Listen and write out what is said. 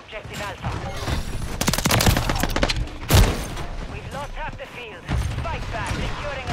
objective Alpha. We've lost half the field. Fight back, securing